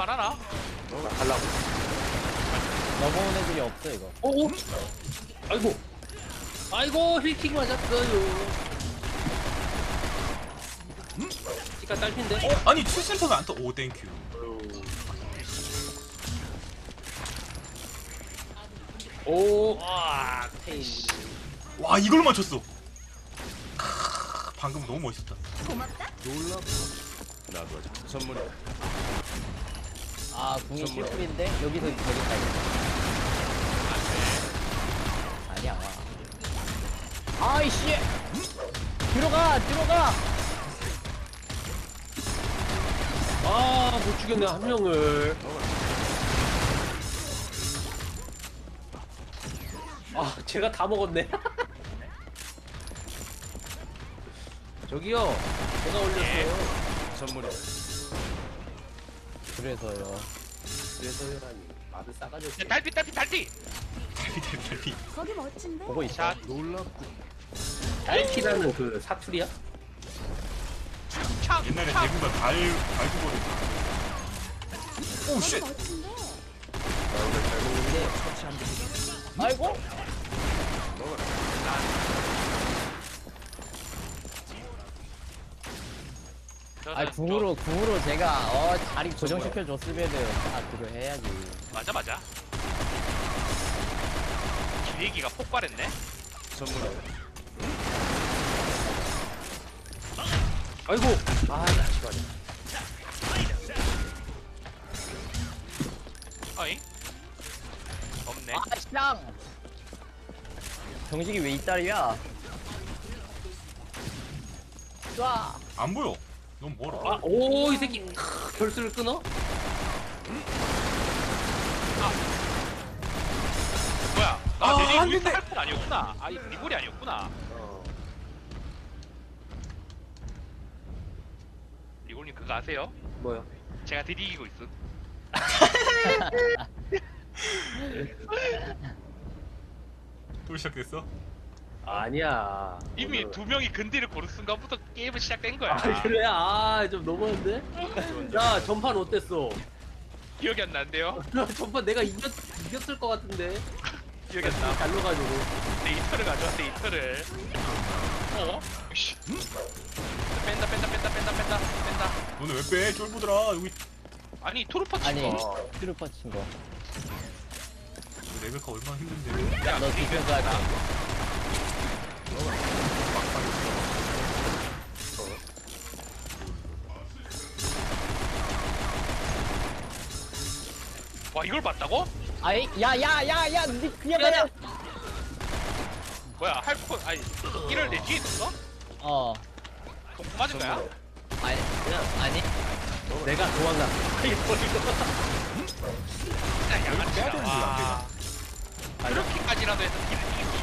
할만하나? 가려고. 넘어온 애들이 없어 이거. 오! 아이고. 아이고, 힐킥 맞았어요. 치카 딸핀데? 아니 투센터가 안 떠. 오 땡큐. 오, 와, 테인. 와 이걸 맞췄어. 방금 너무 멋있었다. 나도 아직 선물이다. 아 궁이 실풀인데 여기서 저기까지. 아니야. 아이씨. 들어가. 아, 못 죽였네, 한 명을. 아, 제가 다 먹었네. 저기요, 제가 올렸어요. 선물이다. 그래서요. 그래서요라니, 말을 싸가지고. 야, 달빛. 달피. 거기 멋진데? 보고 있어. 자, 놀랍군. 딸키라는 그 사투리야? 창. 옛날에 창. 대구가 발구버리. 오 거기 쉣. 멋진데? 오늘 잘 먹는데. 아이고. 아 궁으로 제가 자리 고정시켜 줬으면은 그거 해야지. 맞아. 기레기가 폭발했네. 선물이다. 아이고! 아, 나 시간이. 어잉? 없네. 아 쌍. 정식이 왜 이따리야? 쏴. 안 보여. 너무 멀어. 아, 오, 이 새끼. 결수를 끊어? 뭐야? 아, 나 안 내리 된대. 할건 아니었구나. 아, 이 리볼이 아니었구나. 리볼님 그거 아세요? 뭐야? 제가 드디 이기고 있음. 또 시작됐어? 아니야. 이미 오늘- 두 명이 근디를 고른 순간부터 게임은 시작된 거야. 아, 그래? 아, 좀 너무한데? 야, 전판 어땠어? 기억이 안 나는데요? 전판 내가 이겼을 것 같은데? 기억이 안 나. 달려가지고. 데이터를 가져와, 데이터를. 씨. 뺀다. 너네 왜 빼? 쫄보들아 여기 아니, 토르파 친 아니 거. 트루퍼 친 거. 레벨카 얼마나 힘든데. 야, 너 뒤에서 할게. 와, 이걸 봤다고? 아이 야야야야 니 그냥 가야. 뭐야, 할코, 아니, 이를 내 뒤에 있었어? 어. 그럼 뭐 맞은 거야? 아니. 내가 도망가. 진짜 빼야 양아치다. 되는데 와. 안 그렇게까지라도 해서 길을 이기고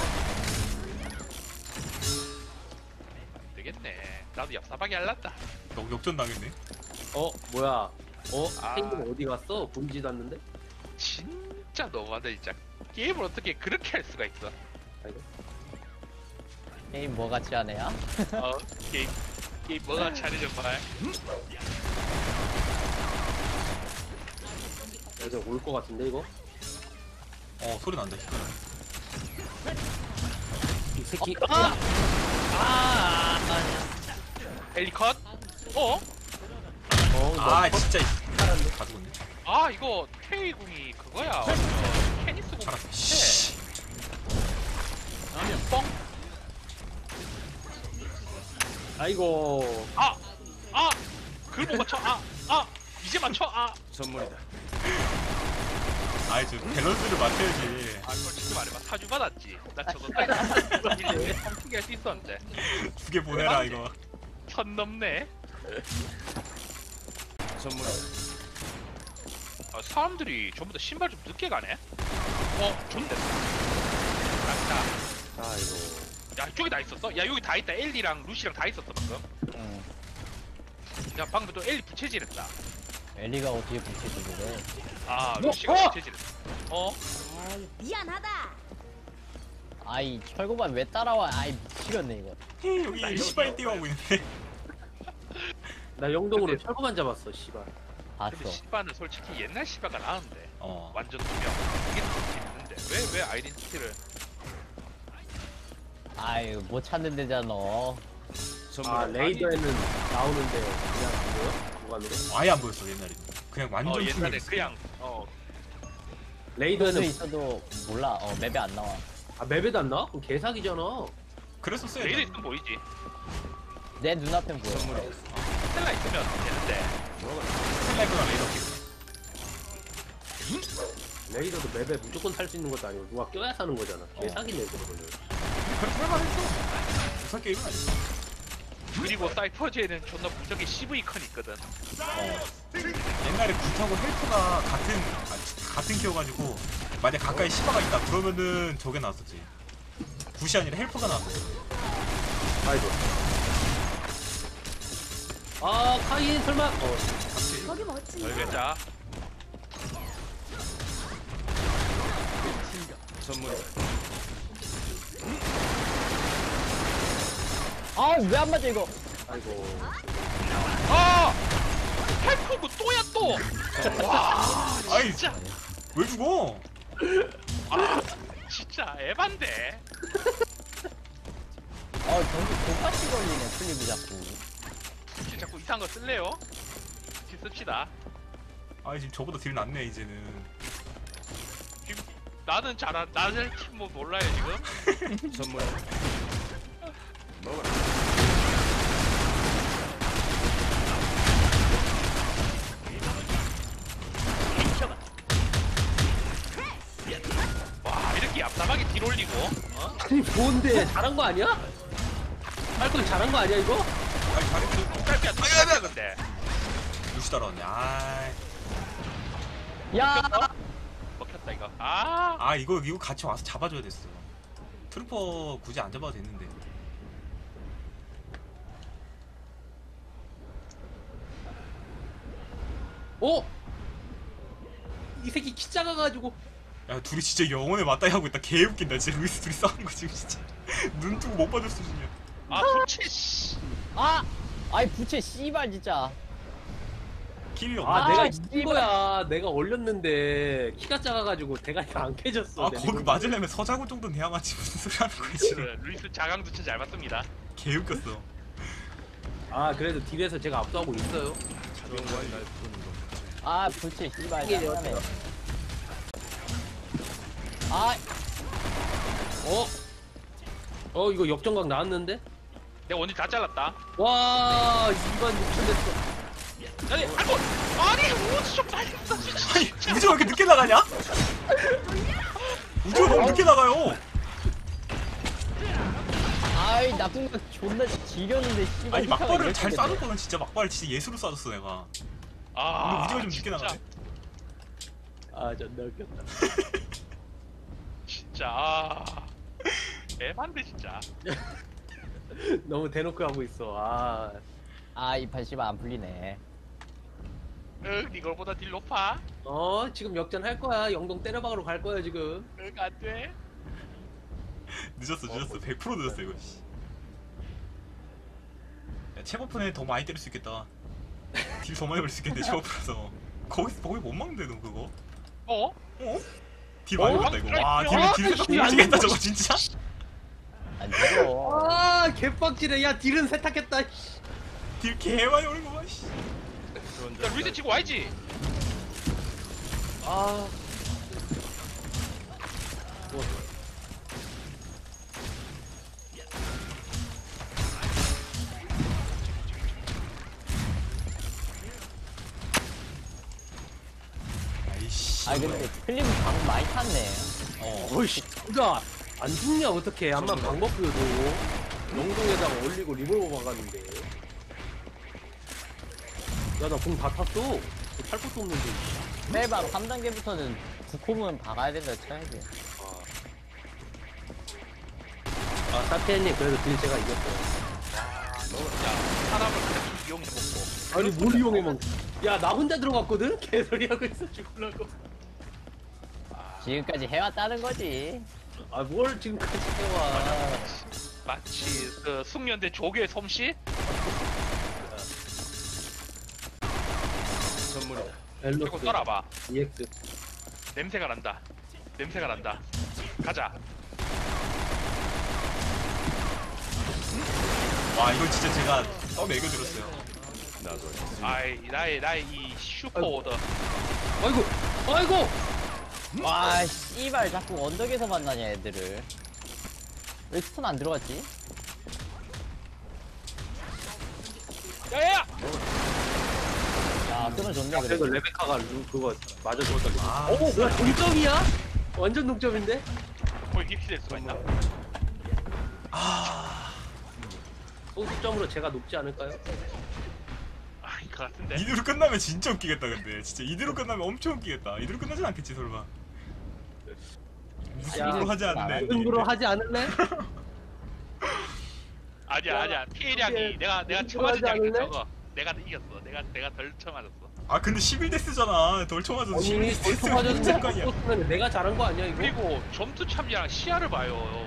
싶어요. 안 되겠네. 나도 얍사하게 할란다. 역전 당했네. 뭐야? 아. 탱금 어디 갔어? 본지도 않는데? 진짜 너무하다, 진짜. 게임을 어떻게 그렇게 할 수가 있어? 아이고. 게임 뭐 같이 하네요? 게임 뭐가 잘해, 정말. 애들 올 것 같은데, 이거? 소리 난다. 이 새끼. 엘리컷? 어? 아 진짜 가져갔네. 아, 이거 테이궁이 그거야. 캐니스 공. 잘한다. 씨. 아니면 뻥? 아이고. 그걸 못 맞춰. 이제 맞춰. 선물이다. 아이 저 밸런스를 맞춰야지. 솔직히 말해봐. 사주 받았지. 나 저거 딱 일일이 삼키게 할 수 있었는데. 두 개 보내라 이거. 선 넘네. 선물이다. 사람들이 전부 다 신발 좀 늦게 가네. 좋네. 맞다. 아이고. 야, 이쪽에 다 있었어? 야, 여기 다 있다. 엘리랑 루시랑 다 있었어, 방금. 응. 야, 방금 또 엘리 부채질했다. 엘리가 어떻게 붙여주길래? 루시가 부채질했어. 에이, 미안하다. 아이 철거반 왜 따라와? 아이 미치겠네 이거. 여기 시발 뛰어가고 있는데. 나 영동으로 근데- 철거만 잡았어, 씨발. 봤어. 근데 시바는 솔직히 옛날 시바가 나은데 완전 투명 이게 더 재밌는데 왜 아이덴티티를 아유 못 찾는 데잖아. 아 레이더에는 나오는데 그냥 안 보여? 무관으로? 아예 안 보였어 옛날에. 그냥 완전 옛날에 투명했어. 그냥 레이더에는 있어도 몰라. 맵에 안 나와. 아 맵에도 안 나와? 그럼 개사기잖아. 그랬었어요. 레이더 옛날에. 있으면 보이지. 내 눈앞엔 보여. 스텔라 있으면 되는데 스텔라이브랑 레이더 끼고. 레이더도 맵에 무조건 탈 수 있는 것도 아니고 누가 껴야 사는 거잖아. 개사기네 그거는. 그렇게 할만했어. 무사 게임은 아니야. 그리고 사이퍼즈에는 존나 무적의 CV 컨 있거든. 옛날에 굿하고 헬프가 같은 키여가지고 만약 가까이 시바가 있다 그러면은 저게 나왔었지. 굿이 아니라 헬프가 나왔었어. 아이고. 아 카인 설마? 거기 멋진데? 열겠자. 선물이다. 아 왜 안 맞아 이거? 아이고. 아! 헬프고 또야 또! 와 아이 진짜 왜 죽어? 진짜 에반데. 경기 똑같이 걸리네 플리브 자꾸. 진짜 자꾸 이상한 거 쓸래요? 지 씁시다. 아 지금 저보다 딜 났네 이제는. 지금 나는 잘한 나를 팀 뭐 몰라요 지금? 선물이다. 먹어라. 와 이렇게 얍삽하게 딜 올리고 아니 좋은데 잘한 거 아니야? 빨리 잘한 거 아니야 이거? 아니 잘했어. 짧게 안 들어갔는데 루시 따라왔네. 야! 먹혔다 이거. 아 이거 같이 와서 잡아줘야 됐어. 트루퍼 굳이 안 잡아도 됐는데. 어? 이 새끼 키 작아가지고. 야 둘이 진짜 영혼에 맞다이 하고 있다. 개 웃긴다. 진짜 루이스 둘이 싸우는 거 지금 진짜 눈 뜨고 못 봐줄 수준이야. 도치 씨. 아이 부채 씨발 진짜. 킬이 아 없나? 내가 씨발. 이긴 거야. 내가 올렸는데 키가 작아가지고 대가리가 안 깨졌어. 내 거기 리본. 맞으려면 서자고 정도는 해야만지 무슨 소리 하는 거야 지금. 루이스 자강두천 잘 봤습니다. 개 웃겼어. 아 그래도 딜에서 제가 앞서고 있어요. 용과의 날 부르는 거. 부채 씨발 이게 짜증나네. 어때요? 이거 역전각 나왔는데? 내가 원딜 다 잘랐다. 와 2만 6천 됐어. 아니 우주 좀 빨리 써 진짜. 아니 우주가 왜 이렇게 늦게 나가냐? 우주가 너무 늦게 나가요. 아이 나쁜 거 존나 지렸는데 씨발. 아니 막발을 잘 이렇게 쏴줬거든. 진짜 막발을 진짜 예수로 쏴줬어 내가. 아 근데 우주가 좀 늦게 진짜. 나가네. 아 존나 웃겼다. 진짜 에반데 진짜. 너무 대놓고 하고 있어. 이 판 씨발 안 풀리네. 이걸보다 딜 높아? 지금 역전할 거야. 영동 때려박으러 갈 거야 지금. 안돼. 늦었어 100% 늦었어 이거. 씨. 야 체버프네 더 많이 때릴 수 있겠다. 딜 더 많이 걸릴 수 있겠네 체버프라서. 거기 못 막는데 너 그거. 어? 딜 많이 걸렸다 이거. 와 딜 생각 미치겠다 저거 진짜. 안 죽어. 개빡치네. 야 딜은 세탁했다. 딜 개 많이 걸린 거 봐. 씨. 야 루이스 치고 와야지. 아이씨. 근데 플리브 방 많이 탔네. 어이씨 진짜 안 죽냐 어떡해. 암만 방법 보여도 영동에다가 올리고 리볼버 박았는데. 야 나 공 다 탔어. 탈 것도 없는데. 셀방 3단계부터는 9콤은 박아야 된다 쳐야지. 사피엔님 그래도 딜 제가 이겼어요. 야 사람을 그냥 이용해먹고. 아니 뭘 이용해만. 야 나 혼자 들어갔거든? 개소리 하고 있어 죽으려고. 지금까지 해왔다는 거지. 뭘 지금까지 해와. 마치 그 숙련된 조교의 솜씨? 선물이다. 그리고 엘로스 떠나봐. EX. 냄새가 난다. 냄새가 난다. 가자. 와 이건 진짜 제가 매겨 들었어요. 나도 나의 이 슈퍼 아이고. 오더. 아이고. 와 씨발 자꾸 언덕에서 만나냐 애들을. 왜 스톤 안 들어갔지? 야야야! 야 끊어줬네 그래도 그래도. 레베카가 그거 맞아줬다. 아, 오 뭐야 동점이야? 완전 동점인데? 이렇게 될 수가 있나? 소수점으로 제가 높지 않을까요? 아닌 것 같은데. 이대로 끝나면 진짜 웃기겠다 근데 진짜 이대로 끝나면 엄청 웃기겠다. 이대로 끝나진 않겠지 설마. 무슨 야, 일로 하지 않네. 승부로 하지 않을래? 아니야. 피해량이 내가 이거 쳐맞은 하지 양이 않을래? 적어. 내가 이겼어. 내가 덜 쳐맞았어. 아 근데 11데스잖아. 덜 쳐맞아서 아니 11데스가 벌써 문제일 거 아니야. 맞았는데 내가 잘한 거 아니야 이거? 그리고 점수 참여랑 시야를 봐요.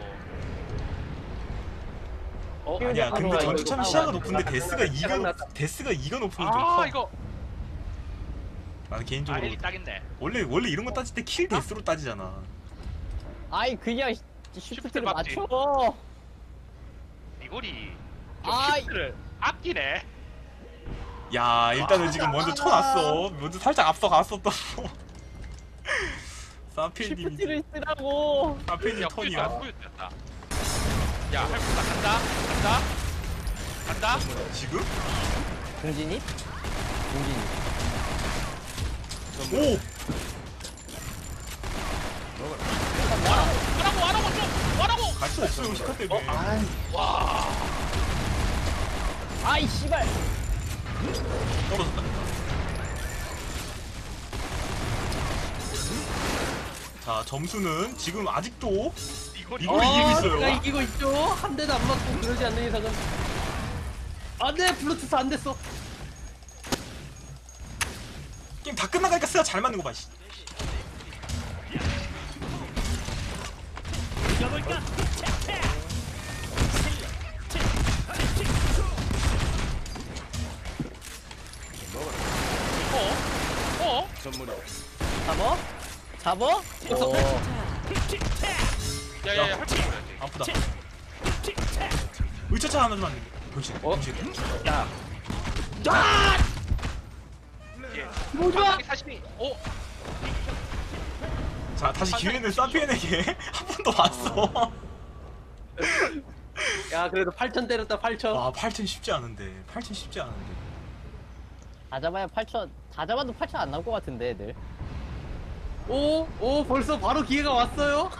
아니야 근데 이거 전투참 이거 시야가 이거 높은데 장난다. 데스가 2가 높으면 좀 커. 이거 나는 개인적으로 아일이 딱있네. 원래 이런 거 따질 때 킬 데스로 따지잖아. 아이 그냥 시프트 시프트를 맞지? 맞춰. 이골이 아이. 를 아끼네. 야 일단은 지금 먼저 쳐놨어. 먼저 살짝 앞서갔어 또. 사필님이 시프트를 쓰라고. 사필님 야 턴이야. 후였다. 야 할부다 간다. 지금? 공진이? 공진이. 오! 와라고 갈 수 없어요 시카 때문에. 아이 씨발. 떨어졌다. 자 점수는 지금 아직도 이골이 이걸 이기고 있어요. 내가 이기고 있죠. 한 대도 안 맞고 그러지 않는 이상은 안돼 블루투스 안 됐어. 게임 다 끝나가니까 스가 잘 맞는 거 봐. 씨. 선물이다. 잡어? 잡어? 야야야 할부 보여야지. 아프다. 의차차 하나 좀 안 돼. 병신. 병신. 야. 뭐야? 사실이 자 다시 기회는 사피엔에게 한 번 더 왔어. 야 그래도 8천 때렸다 8천. 와 8천 쉽지 않은데. 8천 쉽지 않은데. 다 잡아야 8천. 다 잡아도 8천 안 나올 것 같은데 애들. 오 벌써 바로 기회가 왔어요.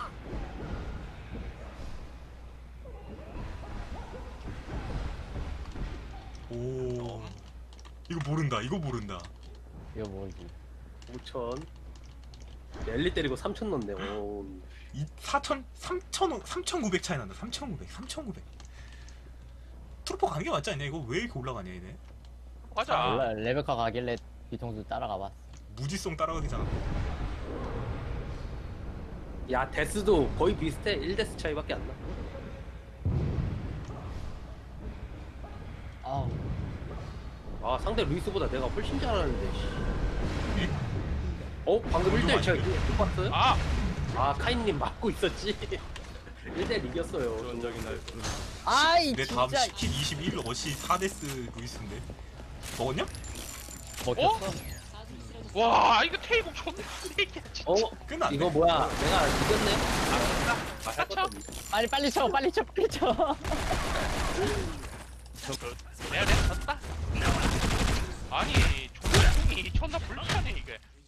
오. 이거 모른다. 이거 모른다. 이거 뭐지? 5천. 랠리 때리고 3천 넣네. 오. 이 3,900 차이 난다. 3,900. 트루퍼 가는 게 맞지 않냐? 이거 왜 이렇게 올라가냐 얘네? 맞아. 몰라 레베카 가길래 뒤통수 따라가 봤어. 무지성 따라가기잖아. 야 데스도 거의 비슷해. 1데스 차이밖에 안 나. 아우. 아 상대 루이스보다 내가 훨씬 잘하는데. 씨. 방금 1대1 제가 못 봤어요? 아 카인님 맞고 있었지. 1대1 이겼어요. 그런 적이 날 부르는 아이 내 다음 진짜. 스킬 21 어시 4데스 루이스인데. 먹었냐? 먹혔어. 와 이거 테이블 존나 세게 진짜. 끝났네. 이거 뭐야? 내가 이겼네. 사쳐? 빨리 쳐 빨리 쳐. 내가 졌다? 아니 존나 불편해 이게.